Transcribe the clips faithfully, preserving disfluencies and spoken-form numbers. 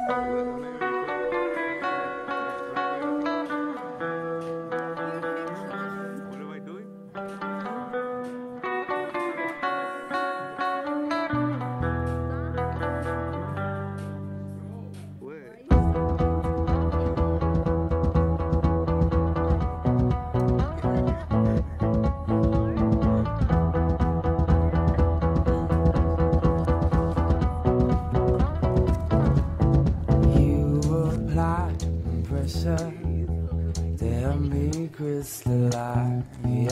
Tell me crystallized,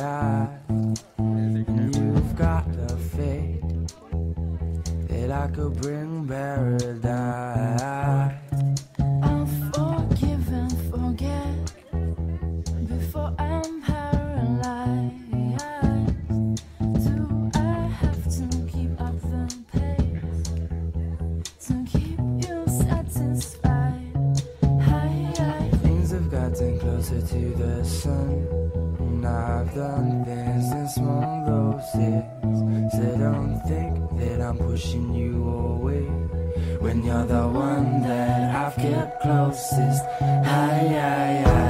and you've got a fate that I could bring paradise. I'll forgive and forget before I'm paralyzed. Do I have to keep up the pace to keep you satisfied? Things have gotten closer to the sun, and I've done things in small doses. So don't think that I'm pushing you away when you're the one that I've kept closest. Hi, hi, hi.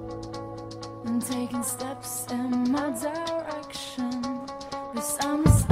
Taking steps in my direction, 'cause I'm